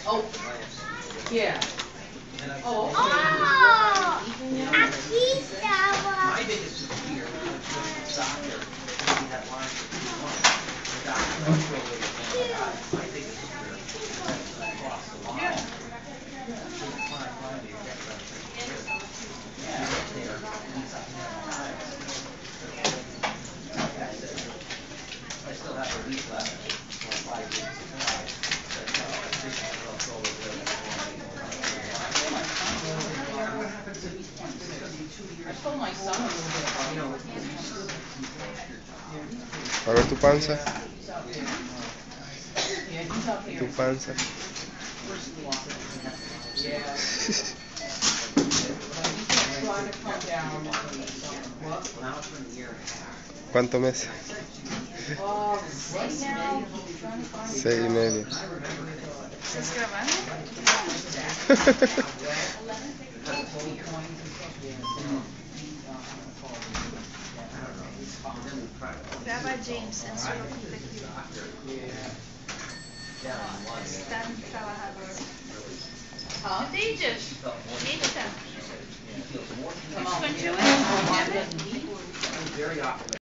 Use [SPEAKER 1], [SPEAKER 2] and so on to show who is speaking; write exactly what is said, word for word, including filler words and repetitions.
[SPEAKER 1] Oh, yeah. Oh,
[SPEAKER 2] Oh, aquí estaba.
[SPEAKER 3] My biggest fear was soccer. We had lines for two months. The doctor was really, oh my God, my biggest fear was across the line. Fine, fine, you get that thing here. Yeah, there, he's up there. I still have a week left, or five weeks to try. But no, I think I'll go with it.
[SPEAKER 1] I told my son a little bit about it.
[SPEAKER 4] A ver tu panza.
[SPEAKER 1] Yeah, he's up here.
[SPEAKER 4] Tu panza.
[SPEAKER 1] Yeah. Trying to come down. What?
[SPEAKER 4] ¿Cuántos meses?
[SPEAKER 1] Oh, right now, trying to find a
[SPEAKER 4] Seis y
[SPEAKER 1] job.
[SPEAKER 4] medio.
[SPEAKER 5] ¿Estás grabando? Graba James en su perspectiva. Tan trabajador.
[SPEAKER 1] Huh?
[SPEAKER 5] ¿Qué dices? ¿Qué
[SPEAKER 1] Come on.
[SPEAKER 5] Continúe.
[SPEAKER 3] Very optimistic.